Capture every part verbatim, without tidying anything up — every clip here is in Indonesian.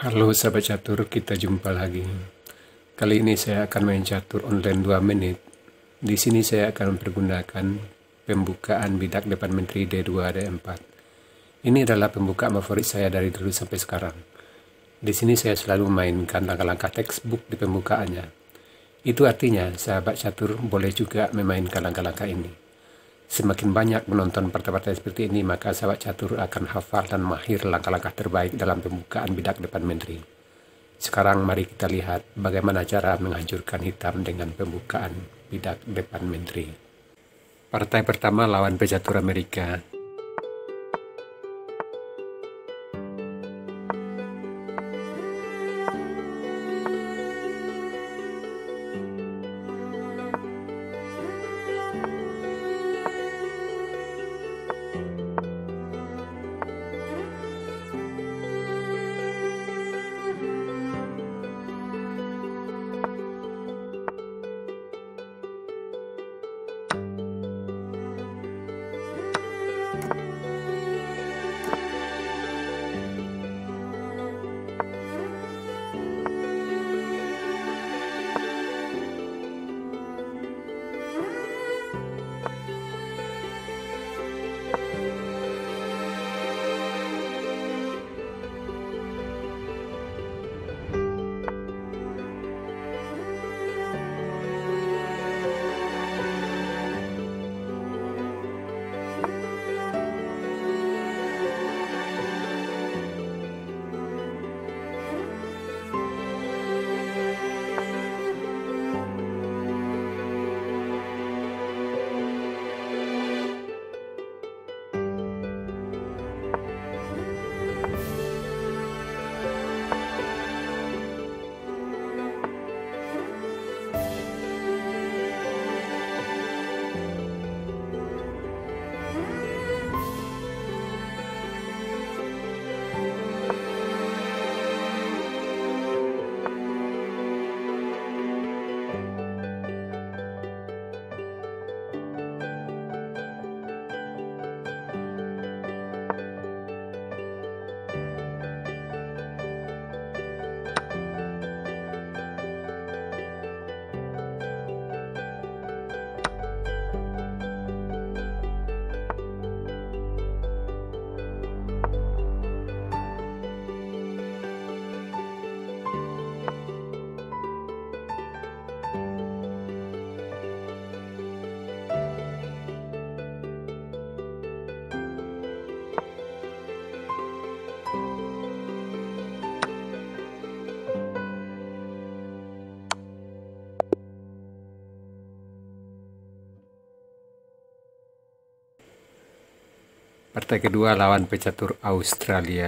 Halo sahabat catur, kita jumpa lagi. Kali ini saya akan main catur online dua menit. Di sini saya akan mempergunakan pembukaan bidak depan menteri D dua D empat. Ini adalah pembukaan favorit saya dari dulu sampai sekarang. Di sini saya selalu memainkan langkah-langkah textbook di pembukaannya. Itu artinya sahabat catur boleh juga memainkan langkah-langkah ini. Semakin banyak menonton partai-partai seperti ini, maka sahabat catur akan hafal dan mahir langkah-langkah terbaik dalam pembukaan bidak depan menteri. Sekarang mari kita lihat bagaimana cara menghancurkan hitam dengan pembukaan bidak depan menteri. Partai pertama lawan pecatur Amerika. Partai kedua lawan pecatur Australia.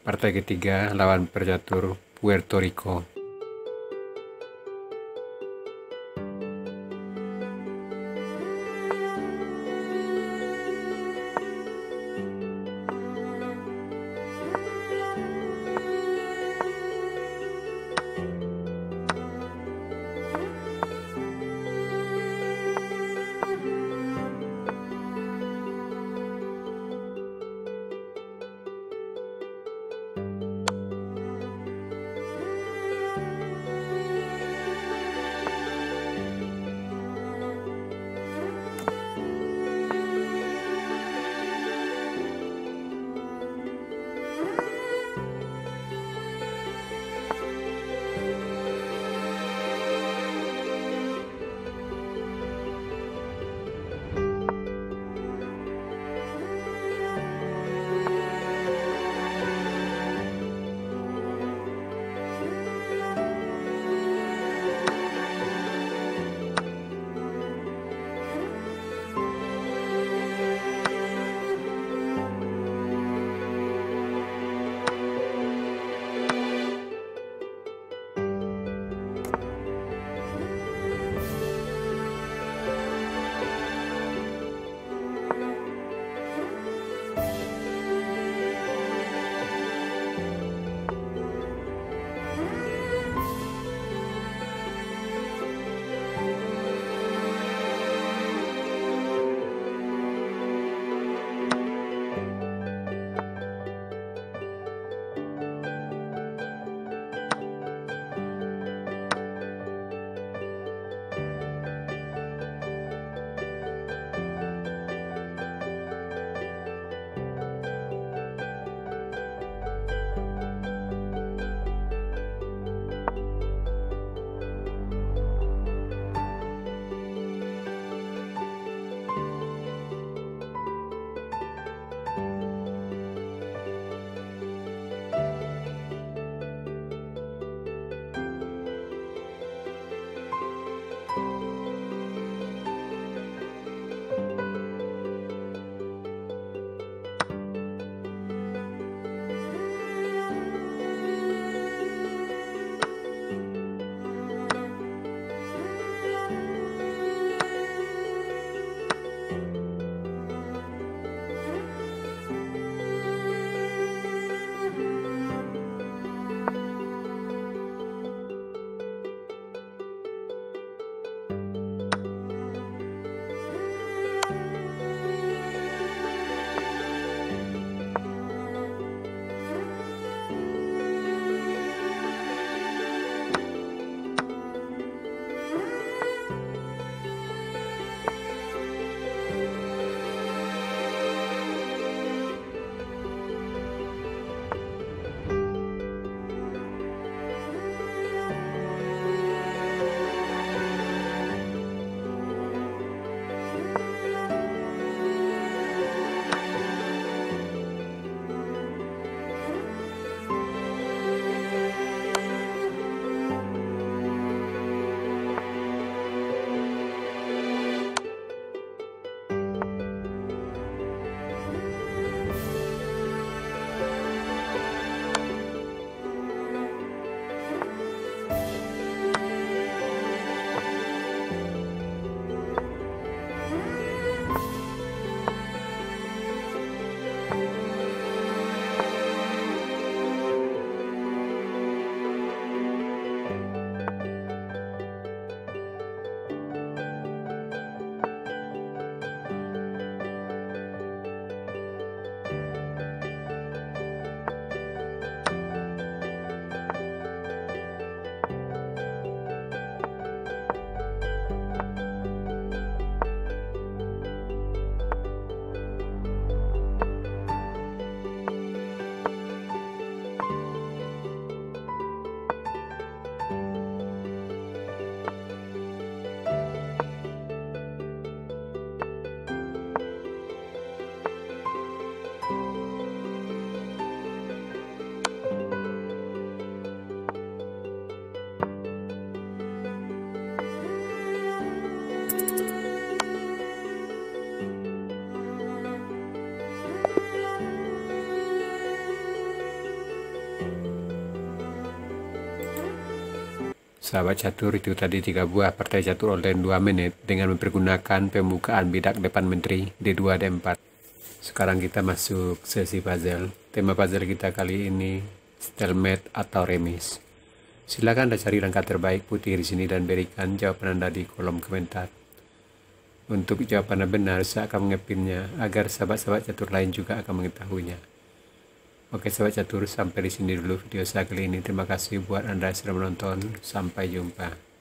Partai ketiga lawan pecatur Puerto Rico. Sahabat catur, itu tadi tiga buah partai catur online dua menit dengan mempergunakan pembukaan bidak depan menteri D dua D empat. Sekarang kita masuk sesi puzzle. Tema puzzle kita kali ini stalemate atau remis. Silakan Anda cari langkah terbaik putih di sini dan berikan jawaban Anda di kolom komentar. Untuk jawaban Anda benar, saya akan mengepinnya agar sahabat-sahabat catur lain juga akan mengetahuinya. Oke sahabat catur, sampai di sini dulu video saya kali ini. Terima kasih buat Anda yang sudah menonton. Sampai jumpa.